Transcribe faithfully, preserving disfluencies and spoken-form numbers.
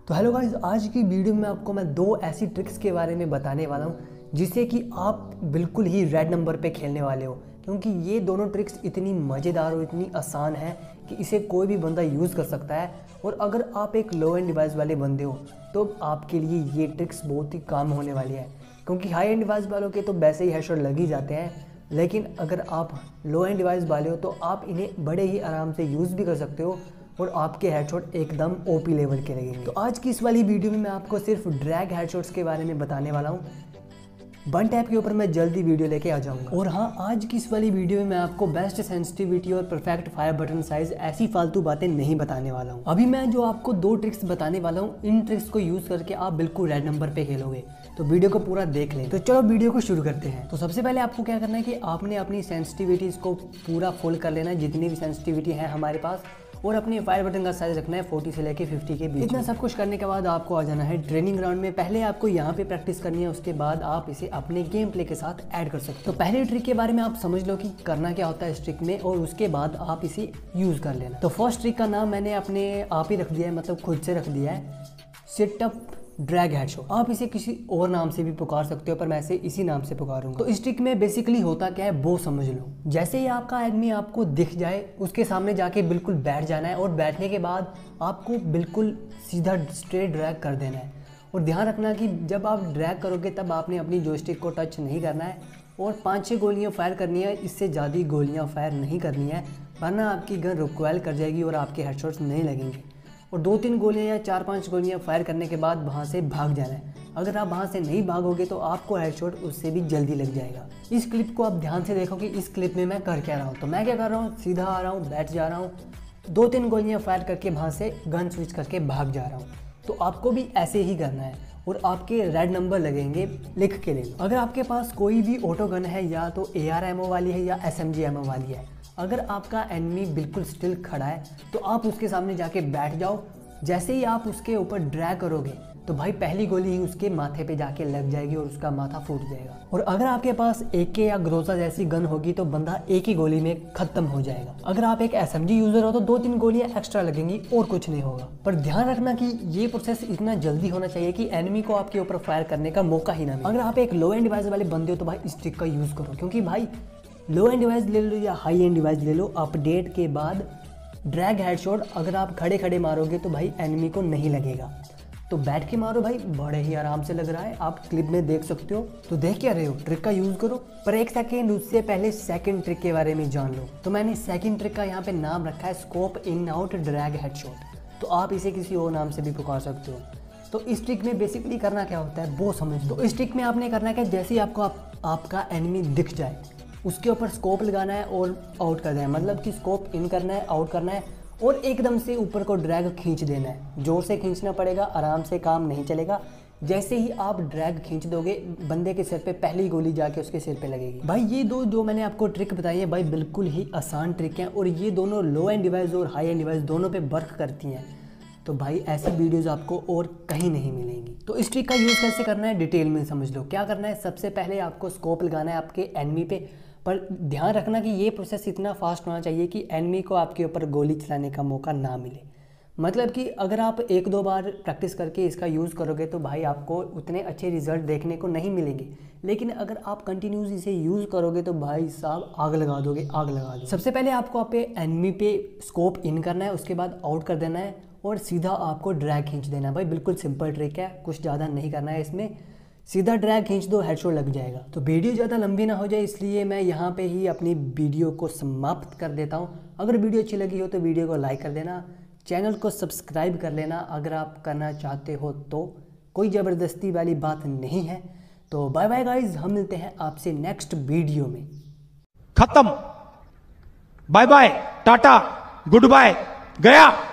तो hello guys, आज की वीडियो में आपको मैं दो ऐसी ट्रिक्स के बारे में बताने वाला हूँ जिससे कि आप बिल्कुल ही रेड नंबर पे खेलने वाले हो, क्योंकि ये दोनों ट्रिक्स इतनी मज़ेदार और इतनी आसान है कि इसे कोई भी बंदा यूज़ कर सकता है। और अगर आप एक लो एंड डिवाइस वाले बंदे हो तो आपके लिए ये ट्रिक्स बहुत ही काम होने वाली है, क्योंकि हाई एंड डिवाइस वालों के तो वैसे ही हेडशॉट लग ही जाते हैं, लेकिन अगर आप लो एंड डिवाइस वाले हो तो आप इन्हें बड़े ही आराम से यूज़ भी कर सकते हो और आपके हेडशॉट एकदम ओपी लेवल के लगेंगे। तो आज की इस वाली वीडियो में मैं आपको सिर्फ ड्रैग हेडशॉट्स के बारे में बताने वाला हूँ। वन टैप के ऊपर मैं जल्दी वीडियो लेके आ जाऊँगा। और हाँ, आज की इस वाली वीडियो में मैं आपको बेस्ट सेंसिटिविटी और परफेक्ट फायर बटन साइज ऐसी फालतू बातें नहीं बताने वाला हूँ। अभी मैं जो आपको दो ट्रिक्स बताने वाला हूँ, इन ट्रिक्स को यूज़ करके आप बिल्कुल रेड नंबर पे खेलोगे, तो वीडियो को पूरा देख लें। तो चलो वीडियो को शुरू करते हैं। तो सबसे पहले आपको क्या करना है कि आपने अपनी सेंसिटिविटीज़ को पूरा फुल कर लेना है, जितनी भी सेंसिटिविटी है हमारे पास, और अपने फायर बटन का साइज रखना है चालीस से लेके पचास के बीच। इतना सब कुछ करने के बाद आपको आ जाना है ट्रेनिंग ग्राउंड में। पहले आपको यहाँ पे प्रैक्टिस करनी है, उसके बाद आप इसे अपने गेम प्ले के साथ ऐड कर सकते हो। तो पहले ट्रिक के बारे में आप समझ लो कि करना क्या होता है इस ट्रिक में, और उसके बाद आप इसे यूज़ कर लेना। तो फर्स्ट ट्रिक का नाम मैंने अपने आप ही रख दिया है, मतलब खुद से रख दिया है, सिटअप ड्रैग हेडशॉट। आप इसे किसी और नाम से भी पुकार सकते हो, पर मैं इसे इसी नाम से पुकारूंगा। तो इस ट्रिक में बेसिकली होता क्या है वो समझ लो। जैसे ही आपका एनिमी आपको दिख जाए, उसके सामने जाके बिल्कुल बैठ जाना है, और बैठने के बाद आपको बिल्कुल सीधा स्ट्रेट ड्रैग कर देना है। और ध्यान रखना कि जब आप ड्रैग करोगे तब आपने अपनी जॉयस्टिक को टच नहीं करना है, और पाँच छः गोलियाँ फायर करनी है, इससे ज़्यादा गोलियाँ फायर नहीं करनी है, वरना आपकी गन रिकॉइल कर जाएगी और आपके हेडशॉट्स नहीं लगेंगे। और दो तीन गोलियां या चार पांच गोलियां फायर करने के बाद वहां से भाग जाना है। अगर आप वहां से नहीं भागोगे तो आपको हेडशॉट उससे भी जल्दी लग जाएगा। इस क्लिप को आप ध्यान से देखो कि इस क्लिप में मैं कर क्या रहा हूँ। तो मैं क्या कर रहा हूँ, सीधा आ रहा हूँ, बैठ जा रहा हूँ, दो तीन गोलियां फायर करके वहां से गन स्विच करके भाग जा रहा हूँ। तो आपको भी ऐसे ही करना है और आपके रेड नंबर लगेंगे, लिख के ले लो। अगर आपके पास कोई भी ऑटो गन है, या तो ए आर एमओ वाली है या एस एम जी एमओ वाली है, अगर आपका एनिमी बिल्कुल स्टिल खड़ा है तो आप उसके सामने जाके बैठ जाओ। जैसे ही आप उसके ऊपर ड्रैग करोगे तो भाई पहली गोली ही उसके माथे पे जाके लग जाएगी और उसका माथा फूट जाएगा। और अगर आपके पास ए के या ग्रोजा जैसी गन होगी तो बंदा एक ही गोली में खत्म हो जाएगा। अगर आप एक एस एम जी यूजर हो तो दो तीन गोलियां एक्स्ट्रा लगेंगी और कुछ नहीं होगा। पर ध्यान रखना कि ये प्रोसेस इतना जल्दी होना चाहिए कि एनिमी को आपके ऊपर फायर करने का मौका ही ना मिले। अगर आप एक लो एंड डिवाइस वाले बंदे हो तो भाई इस ट्रिक का यूज करो, क्योंकि भाई लो एंड डिवाइस ले लो या हाई एंड डिवाइस ले लो, अपडेट के बाद ड्रैग हेडशॉट अगर आप खड़े खड़े मारोगे तो भाई एनिमी को नहीं लगेगा। तो बैठ के मारो भाई, बड़े ही आराम से लग रहा है, आप क्लिप में देख सकते हो। तो देख क्या रहे हो, ट्रिक का यूज़ करो। पर एक सेकेंड उससे पहले सेकंड ट्रिक के बारे में जान लो। तो मैंने सेकंड ट्रिक का यहाँ पे नाम रखा है scope in out drag headshot. तो आप इसे किसी और नाम से भी पुकार सकते हो। तो इस ट्रिक में बेसिकली करना क्या होता है वो समझ लो। तो इस ट्रिक में आपने करना है कि जैसे ही आपको आप, आपका एनिमी दिख जाए, उसके ऊपर स्कोप लगाना है और आउट कर देना है। मतलब कि स्कोप इन करना है, आउट करना है, और एकदम से ऊपर को ड्रैग खींच देना है। जोर से खींचना पड़ेगा, आराम से काम नहीं चलेगा। जैसे ही आप ड्रैग खींच दोगे, बंदे के सिर पे पहली गोली जाके उसके सिर पे लगेगी। भाई ये दो जो मैंने आपको ट्रिक बताई है भाई बिल्कुल ही आसान ट्रिक हैं, और ये दोनों लो एंड डिवाइस और हाई एंड डिवाइस दोनों पे वर्क करती हैं। तो भाई ऐसी वीडियोस आपको और कहीं नहीं मिलेंगी। तो इस ट्रिक का यूज़ कैसे करना है डिटेल में समझ लो। क्या करना है, सबसे पहले आपको स्कोप लगाना है आपके एनिमी पे, पर ध्यान रखना कि ये प्रोसेस इतना फास्ट होना चाहिए कि एनिमी को आपके ऊपर गोली चलाने का मौका ना मिले। मतलब कि अगर आप एक दो बार प्रैक्टिस करके इसका यूज़ करोगे तो भाई आपको उतने अच्छे रिजल्ट देखने को नहीं मिलेंगे, लेकिन अगर आप कंटिन्यूस इसे यूज़ करोगे तो भाई साहब आग लगा दोगे, आग लगा दोगे। सबसे पहले आपको आप एनिमी पे स्कोप इन करना है, उसके बाद आउट कर देना है, और सीधा आपको ड्रैग खींच देना है। भाई बिल्कुल सिंपल ट्रिक है, कुछ ज़्यादा नहीं करना है इसमें, सीधा ड्रैग खींच दो, हेडशॉट लग जाएगा। तो वीडियो ज़्यादा लंबी ना हो जाए इसलिए मैं यहाँ पे ही अपनी वीडियो को समाप्त कर देता हूँ। अगर वीडियो अच्छी लगी हो तो वीडियो को लाइक कर देना, चैनल को सब्सक्राइब कर लेना अगर आप करना चाहते हो तो। कोई ज़बरदस्ती वाली बात नहीं है। तो बाय बाय गाइज, हम मिलते हैं आपसे नेक्स्ट वीडियो में। खत्म, bye bye, tata, goodbye, गया।